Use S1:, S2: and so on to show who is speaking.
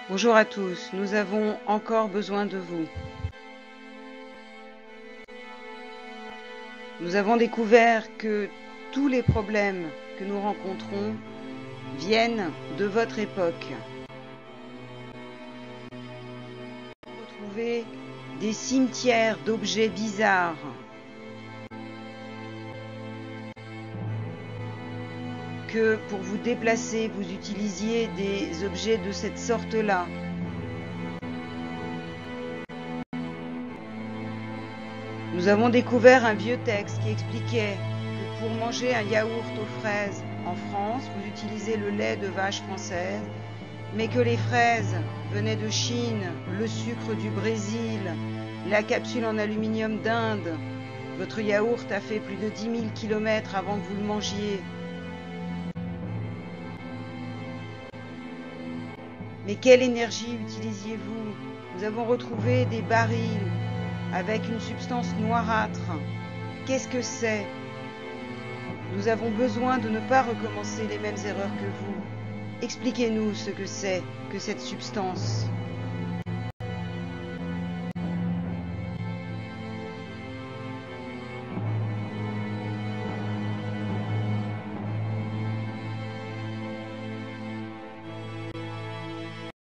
S1: Bonjour à tous, nous avons encore besoin de vous. Nous avons découvert que tous les problèmes que nous rencontrons viennent de votre époque. Vous retrouvez des cimetières d'objets bizarres. Que pour vous déplacer, vous utilisiez des objets de cette sorte-là. Nous avons découvert un vieux texte qui expliquait que pour manger un yaourt aux fraises en France, vous utilisez le lait de vache française, mais que les fraises venaient de Chine, le sucre du Brésil, la capsule en aluminium d'Inde. Votre yaourt a fait plus de 10 000 km avant que vous le mangiez. Mais quelle énergie utilisiez-vous? Nous avons retrouvé des barils avec une substance noirâtre. Qu'est-ce que c'est? Nous avons besoin de ne pas recommencer les mêmes erreurs que vous. Expliquez-nous ce que c'est que cette substance.